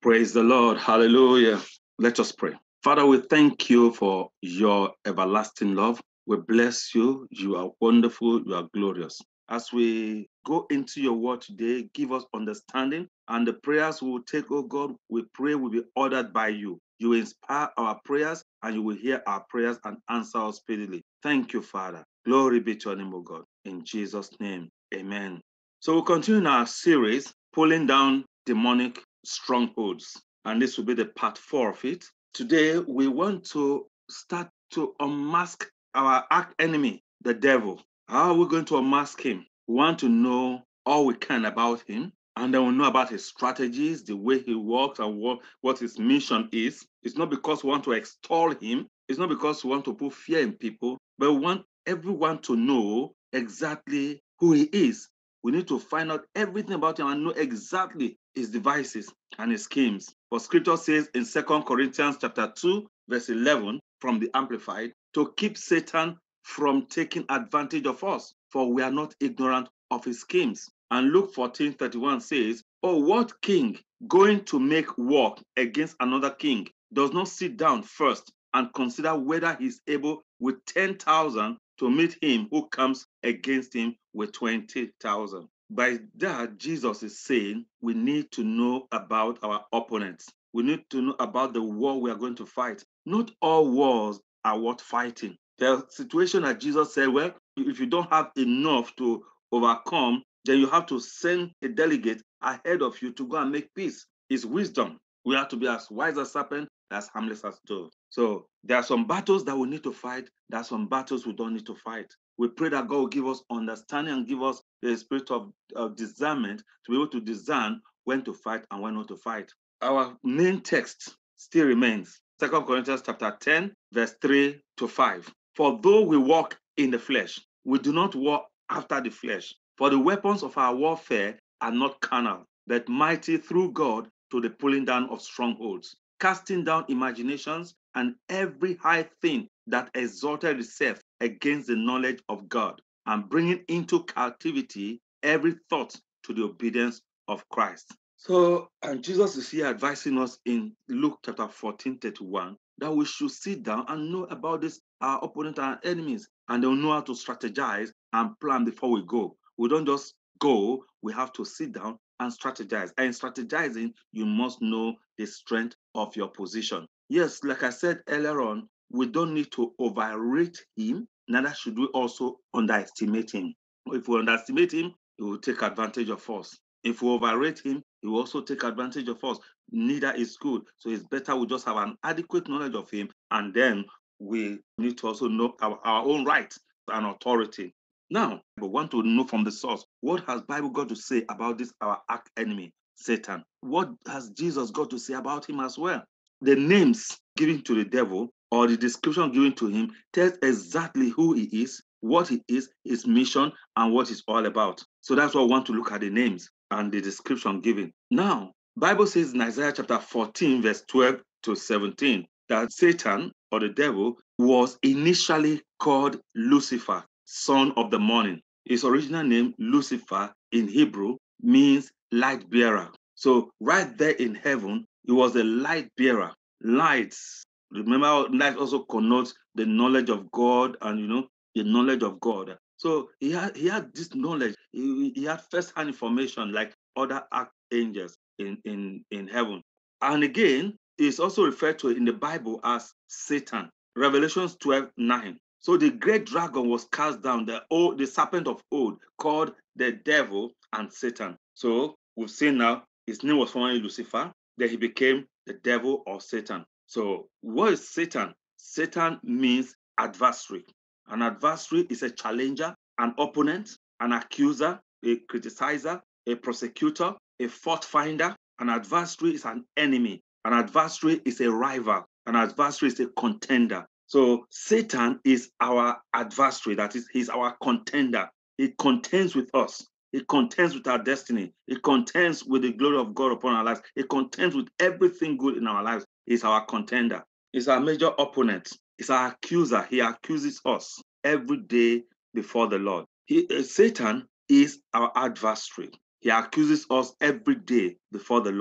Praise the Lord. Hallelujah. Let us pray. Father, we thank you for your everlasting love. We bless you. You are wonderful. You are glorious. As we go into your word today, give us understanding, and the prayers we will take, oh God, we pray will be ordered by you. You will inspire our prayers, and you will hear our prayers and answer us speedily. Thank you, Father. Glory be to your name, O God. In Jesus' name, amen. So we'll continue in our series, Pulling Down Demonic Strongholds. And this will be the part 4 of it. Today, we want to start to unmask our arch enemy, the devil. How are we going to unmask him? We want to know all we can about him, and then we'll know about his strategies, the way he works, and what his mission is. It's not because we want to extol him. It's not because we want to put fear in people, but we want everyone to know exactly who he is. We need to find out everything about him and know exactly his devices and his schemes. For scripture says in 2 Corinthians chapter 2, verse 11 from the Amplified, to keep Satan from taking advantage of us, for we are not ignorant of his schemes. And Luke 14:31 says, oh, what king going to make war against another king does not sit down first and consider whether he's able with 10,000 to meet him who comes against him with 20,000. By that, Jesus is saying we need to know about our opponents. We need to know about the war we are going to fight. Not all wars are worth fighting. The situation that Jesus said, well, if you don't have enough to overcome, then you have to send a delegate ahead of you to go and make peace. It's wisdom. We have to be as wise as serpent, as harmless as dove. So there are some battles that we need to fight. There are some battles we don't need to fight. We pray that God will give us understanding and give us the spirit of discernment to be able to discern when to fight and when not to fight. Our main text still remains 2 Corinthians chapter 10, verse 3 to 5. For though we walk in the flesh, we do not walk after the flesh. For the weapons of our warfare are not carnal, but mighty through God to the pulling down of strongholds, casting down imaginations and every high thing that exalted itself against the knowledge of God, and bringing into captivity every thought to the obedience of Christ. So, and Jesus is here advising us in Luke chapter 14:31 that we should sit down and know about this, our opponent and our enemies, and they'll know how to strategize and plan before we go. We don't just go, we have to sit down and strategize. And in strategizing, you must know the strength of your position. Yes, like I said earlier on, we don't need to overrate him, neither should we also underestimate him. If we underestimate him, he will take advantage of us. If we overrate him, he will also take advantage of us. Neither is good. So it's better we just have an adequate knowledge of him, and then we need to also know our own rights and authority. Now, we want to know from the source, what has Bible got to say about this, our arch enemy, Satan? What has Jesus got to say about him as well? The names given to the devil or the description given to him tells exactly who he is, what he is, his mission, and what he's all about. So that's why we want to look at the names and the description given. Now, Bible says in Isaiah chapter 14, verse 12 to 17, that Satan or the devil was initially called Lucifer, son of the morning. His original name, Lucifer, in Hebrew, means light bearer. So right there in heaven, he was a light bearer. Lights, remember, light also connotes the knowledge of God and, the knowledge of God. So he had this knowledge. He had first-hand information like other archangels in heaven. And again, it's also referred to in the Bible as Satan. Revelations 12:9. So the great dragon was cast down, the serpent of old, called the devil and Satan. So we've seen now his name was formerly Lucifer, then he became the devil or Satan. So what is Satan? Satan means adversary. An adversary is a challenger, an opponent, an accuser, a criticizer, a prosecutor, a fault finder. An adversary is an enemy. An adversary is a rival. An adversary is a contender. So Satan is our adversary. That is, he's our contender. He contends with us. It contends with our destiny. It contends with the glory of God upon our lives. It contends with everything good in our lives. He's our contender. He's our major opponent. He's our accuser. He accuses us every day before the Lord. Satan is our adversary. He accuses us every day before the Lord.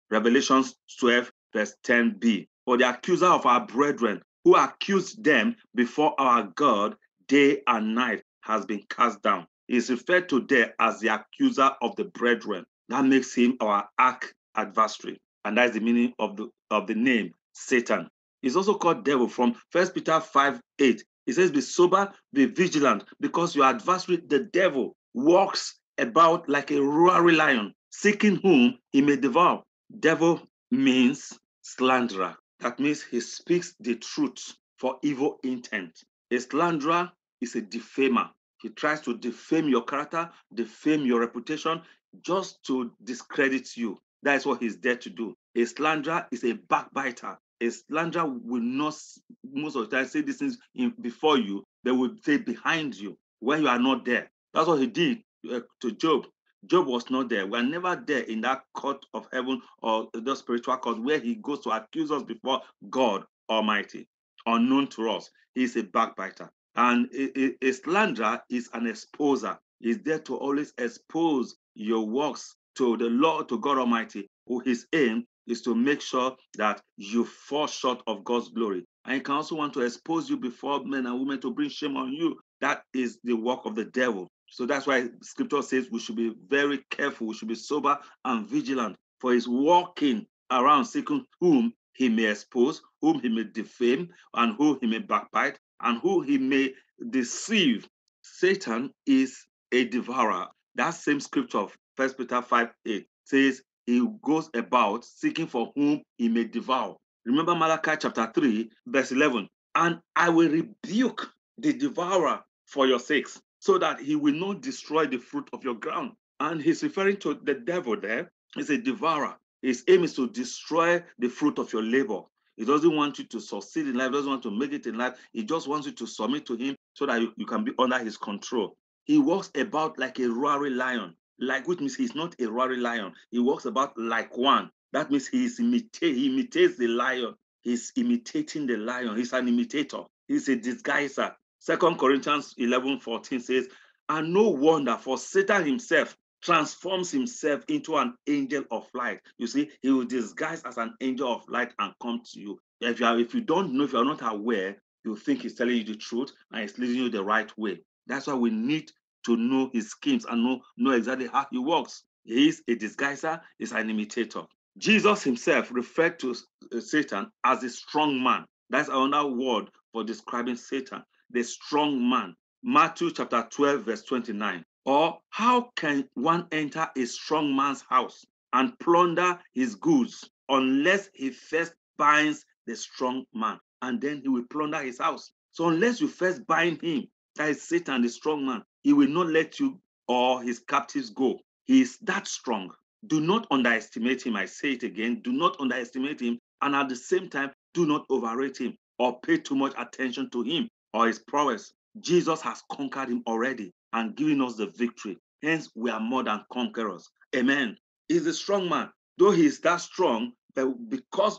Revelation 12, verse 10b. For the accuser of our brethren, who accused them before our God day and night, has been cast down. He is referred to there as the accuser of the brethren. That makes him our arch adversary. And that's the meaning of the name Satan. He's also called devil from 1 Peter 5, 8. It says, be sober, be vigilant, because your adversary, the devil, walks about like a roaring lion, seeking whom he may devour. Devil means slanderer. That means he speaks the truth for evil intent. A slanderer is a defamer. He tries to defame your character, defame your reputation, just to discredit you. That is what he's there to do. A slanderer is a backbiter. A slanderer will not, most of the time, say these things before you. They will say behind you when you are not there. That's what he did to Job. Job was not there. We are never there in that court of heaven or the spiritual court where he goes to accuse us before God Almighty, unknown to us. He is a backbiter. And a slanderer is an exposer. He's there to always expose your works to the Lord, to God Almighty, who his aim is to make sure that you fall short of God's glory. And he can also want to expose you before men and women to bring shame on you. That is the work of the devil. So that's why scripture says we should be very careful. We should be sober and vigilant, for he's walking around seeking whom he may expose, whom he may defame, and whom he may backbite, and who he may deceive. Satan is a devourer. That same scripture of 1 Peter 5, 8 says he goes about seeking for whom he may devour. Remember Malachi chapter 3, verse 11. And I will rebuke the devourer for your sakes, so that he will not destroy the fruit of your ground. And he's referring to the devil there. He's a devourer. His aim is to destroy the fruit of your labor. He doesn't want you to succeed in life, doesn't want to make it in life. He just wants you to submit to him so that you can be under his control. He walks about like a roaring lion, which means he's not a roaring lion. He walks about like one. That means he imitates the lion. He's imitating the lion. He's an imitator. He's a disguiser. 2 Corinthians 11:14 says, and no wonder, for Satan himself transforms himself into an angel of light. You see, he will disguise as an angel of light and come to you. If you don't know, if you're not aware, you think he's telling you the truth and he's leading you the right way. That's why we need to know his schemes and know exactly how he works. He is a disguiser, he's an imitator. Jesus himself referred to Satan as a strong man. That's another word for describing Satan, the strong man. Matthew chapter 12, verse 29. Or how can one enter a strong man's house and plunder his goods unless he first binds the strong man, and then he will plunder his house? So unless you first bind him, that is Satan, the strong man, he will not let you or his captives go. He is that strong. Do not underestimate him. I say it again. Do not underestimate him. And at the same time, do not overrate him or pay too much attention to him or his prowess. Jesus has conquered him already and given us the victory. Hence, we are more than conquerors. Amen. He's a strong man. Though he is that strong, but because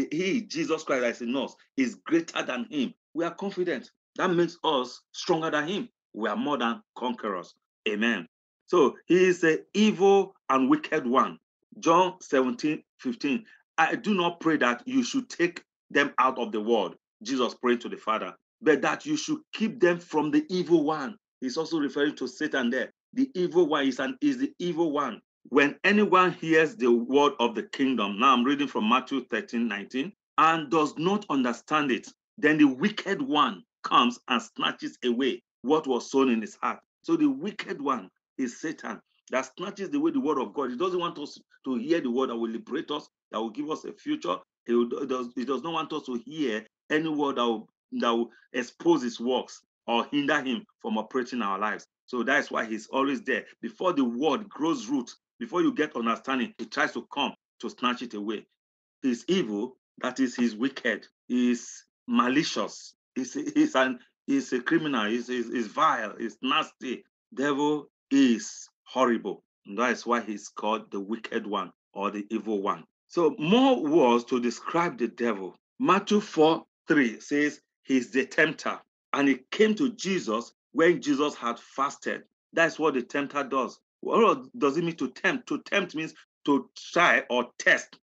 Jesus Christ, that is in us, is greater than him, we are confident. That makes us stronger than him. We are more than conquerors. Amen. So he is the evil and wicked one. John 17:15. I do not pray that you should take them out of the world. Jesus prayed to the Father, but that you should keep them from the evil one. He's also referring to Satan there. The evil one is the evil one. When anyone hears the word of the kingdom, now I'm reading from Matthew 13:19, and does not understand it, then the wicked one comes and snatches away what was sown in his heart. So the wicked one is Satan that snatches away the word of God. He doesn't want us to hear the word that will liberate us, that will give us a future. He does not want us to hear any word that will expose his works or hinder him from operating our lives. So that's why he's always there. Before the word grows root, before you get understanding, he tries to come to snatch it away. He's evil, that is, he's wicked, he's malicious, he's a criminal, he's vile, he's nasty. Devil is horrible. And that is why he's called the wicked one or the evil one. So more words to describe the devil. Matthew 4:3 says he's the tempter. And he came to Jesus when Jesus had fasted. That's what the tempter does. What does it mean to tempt? To tempt means to try or test.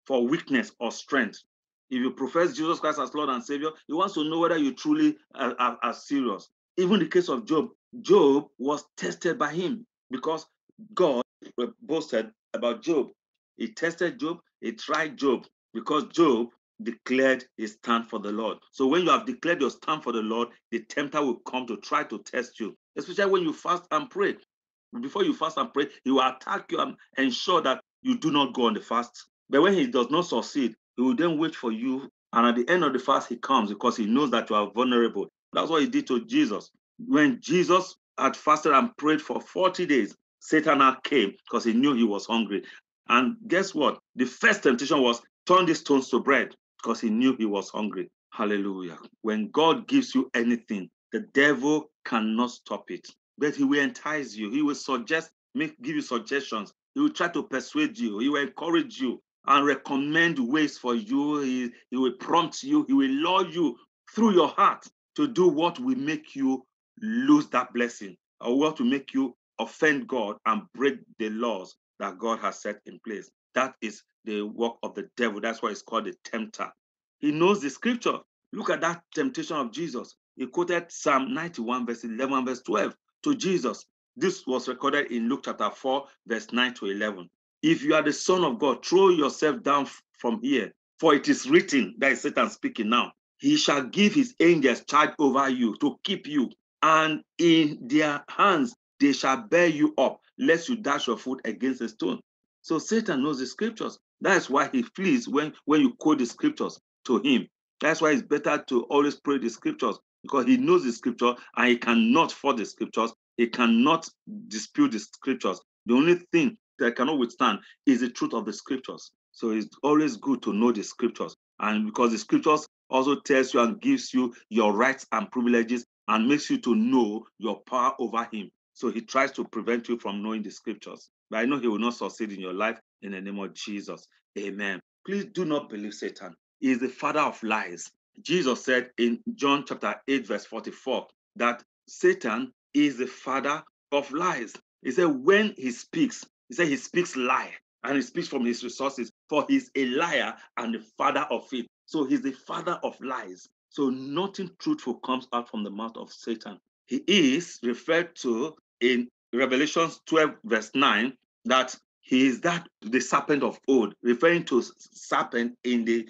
for weakness or strength. If you profess Jesus Christ as Lord and Savior, he wants to know whether you truly are serious. Even the case of Job, Job was tested by him because God boasted about Job. He tested Job, he tried Job because Job declared his stand for the Lord. So when you have declared your stand for the Lord, the tempter will come to try to test you, especially when you fast and pray. Before you fast and pray, he will attack you and ensure that you do not go on the fast. But when he does not succeed, he will then wait for you. And at the end of the fast, he comes because he knows that you are vulnerable. That's what he did to Jesus. When Jesus had fasted and prayed for 40 days, Satan came because he knew he was hungry. And guess what? The first temptation was turn these stones to bread because he knew he was hungry. Hallelujah. When God gives you anything, the devil cannot stop it. But he will entice you. He will suggest, give you suggestions. He will try to persuade you. He will encourage you and recommend ways for you. He will prompt you. He will lure you through your heart to do what will make you lose that blessing or what will make you offend God and break the laws that God has set in place. That is the work of the devil. That's why it's called a tempter. He knows the scripture. Look at that temptation of Jesus. He quoted Psalm 91, verse 11, verse 12 to Jesus. This was recorded in Luke chapter 4, verse 9 to 11. If you are the Son of God, throw yourself down from here, for it is written, that is Satan speaking now, he shall give his angels charge over you to keep you, and in their hands they shall bear you up, lest you dash your foot against a stone. So Satan knows the scriptures. That's why he flees when you quote the scriptures to him. That's why it's better to always pray the scriptures, because he knows the scripture and he cannot fault the scriptures. He cannot dispute the scriptures. The only thing that cannot withstand is the truth of the scriptures. So it's always good to know the scriptures. And because the scriptures also tells you and gives you your rights and privileges and makes you to know your power over him. So he tries to prevent you from knowing the scriptures. But I know he will not succeed in your life in the name of Jesus. Amen. Please do not believe Satan. He is the father of lies. Jesus said in John chapter 8, verse 44, that Satan is the father of lies. He said when he speaks, he said he speaks lie and he speaks from his resources, for he's a liar and the father of it. So he's the father of lies. So nothing truthful comes out from the mouth of Satan. He is referred to in Revelation 12, verse 9, that he is the serpent of old, referring to serpent in the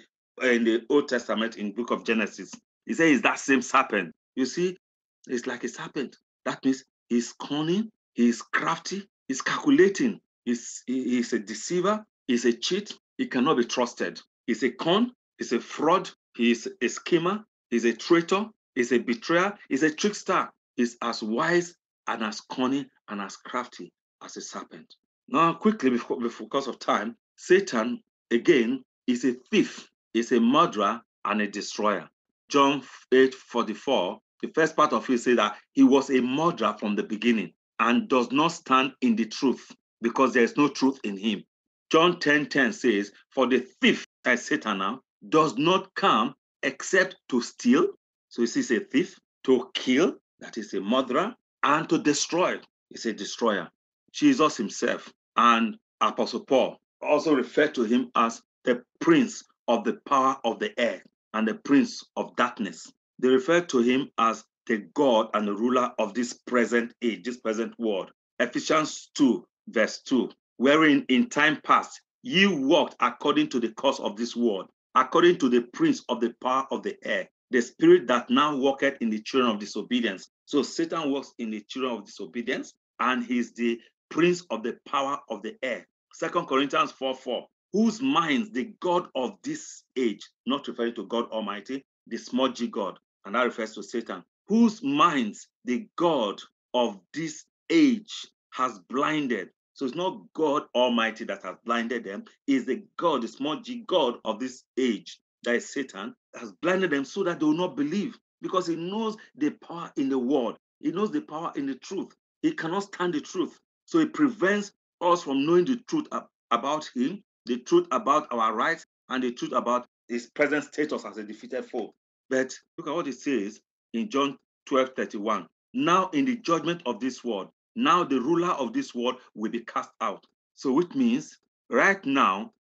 Old Testament in book of Genesis. He says it's that same serpent. You see, it's like a serpent. That means he's cunning, he's crafty, he's calculating, he's a deceiver, he's a cheat, he cannot be trusted. He's a con, he's a fraud, he's a schemer, he's a traitor, he's a betrayer, he's a trickster. He's as wise and as cunning and as crafty as a serpent. Now, quickly, because of time, Satan, again, is a thief, is a murderer, and a destroyer. John 8:44, the first part of it says that he was a murderer from the beginning and does not stand in the truth because there is no truth in him. John 10:10 says, for the thief, as Satan now, does not come except to steal. So he is a thief, to kill, that is a murderer, and to destroy, is a destroyer. Jesus himself and Apostle Paul also refer to him as the prince of the power of the air and the prince of darkness. They refer to him as the God and the ruler of this present age, this present world. Ephesians 2, verse 2, wherein in time past ye walked according to the course of this world, according to the prince of the power of the air, the spirit that now walketh in the children of disobedience. So Satan walks in the children of disobedience, and he's the prince of the power of the air. 2 Corinthians 4:4, whose minds the God of this age, not referring to God Almighty, the small g God, and that refers to Satan, whose minds the God of this age has blinded. So it's not God Almighty that has blinded them, it's the God, the small g God of this age, that is Satan, has blinded them so that they will not believe, because he knows the power in the word. He knows the power in the truth. He cannot stand the truth. So it prevents us from knowing the truth about him, the truth about our rights, and the truth about his present status as a defeated foe. But look at what it says in John 12:31. Now in the judgment of this world, now the ruler of this world will be cast out. So which means right now,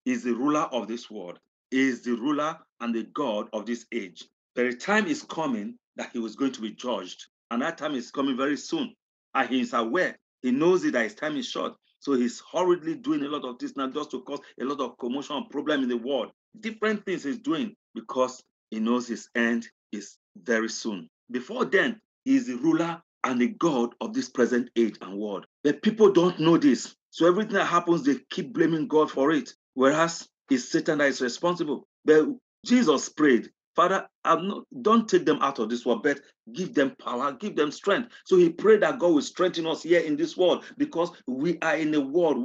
is the ruler of this world. He is the ruler and the God of this age. But the time is coming that he was going to be judged. And that time is coming very soon. And he is aware. He knows it that his time is short. So he's hurriedly doing a lot of this now just to cause a lot of commotion and problem in the world. Different things he's doing because he knows his end is very soon. Before then, he is the ruler and the God of this present age and world. But people don't know this. So everything that happens, they keep blaming God for it. Whereas it's Satan that is responsible. But Jesus prayed, Father, don't take them out of this world, but give them power, give them strength. So he prayed that God will strengthen us here in this world because we are in the world.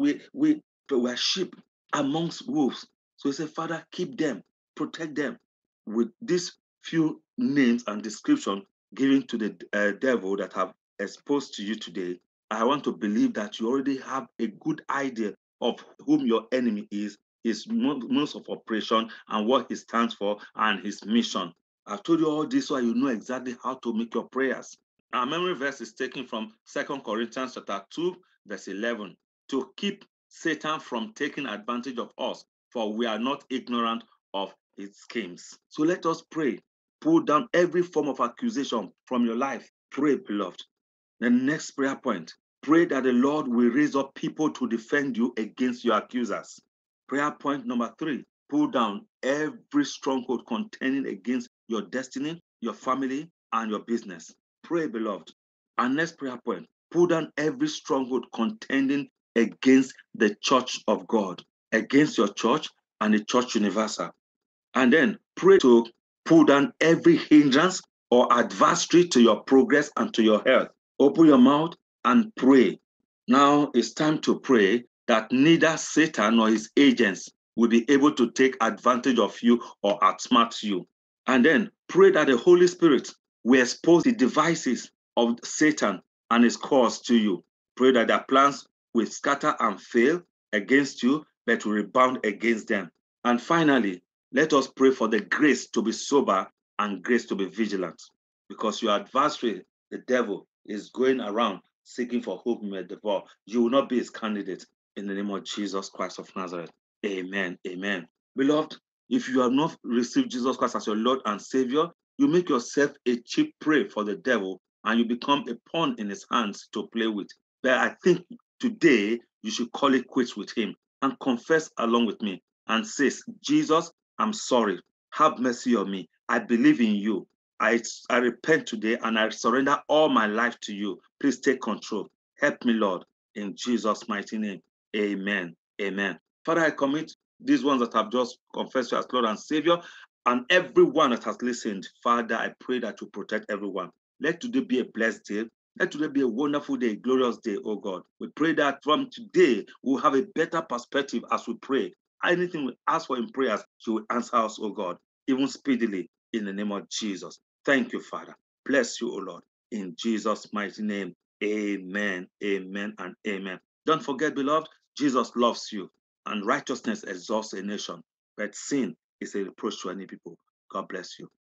We're sheep amongst wolves. So he said, Father, keep them, protect them. With these few names and description given to the devil that have exposed to you today, I want to believe that you already have a good idea of whom your enemy is, his modes of operation, and what he stands for, and his mission. I've told you all this so you know exactly how to make your prayers. Our memory verse is taken from 2 Corinthians chapter 2, verse 11. To keep Satan from taking advantage of us, for we are not ignorant of his schemes. So let us pray. Pull down every form of accusation from your life. Pray, beloved. The next prayer point, pray that the Lord will raise up people to defend you against your accusers. Prayer point number 3, pull down every stronghold contending against your destiny, your family, and your business. Pray, beloved. Our next prayer point, pull down every stronghold contending against the church of God, against your church and the church universal. And then pray to pull down every hindrance or adversary to your progress and to your health. Open your mouth and pray. Now it's time to pray that neither Satan nor his agents will be able to take advantage of you or outsmart you. And then pray that the Holy Spirit will expose the devices of Satan and his cause to you. Pray that their plans will scatter and fail against you, but will rebound against them. And finally, let us pray for the grace to be sober and grace to be vigilant, because your adversary, the devil, is going around seeking for whom he may devour. You will not be his candidate in the name of Jesus Christ of Nazareth. Amen. Amen. Beloved, if you have not received Jesus Christ as your Lord and Savior, you make yourself a cheap prey for the devil and you become a pawn in his hands to play with. But I think today you should call it quits with him and confess along with me and say, Jesus, I'm sorry. Have mercy on me. I believe in you. I repent today and I surrender all my life to you. Please take control. Help me, Lord, in Jesus' mighty name. Amen. Amen. Father, I commit these ones that have just confessed you as Lord and Savior and everyone that has listened. Father, I pray that you protect everyone. Let today be a blessed day. Let today be a wonderful day, a glorious day, oh God. We pray that from today, we'll have a better perspective as we pray. Anything we ask for in prayers, you will answer us, oh God, even speedily in the name of Jesus. Thank you, Father. Bless you, O Lord. In Jesus' mighty name, amen, amen, and amen. Don't forget, beloved, Jesus loves you, and righteousness exalts a nation, but sin is a reproach to any people. God bless you.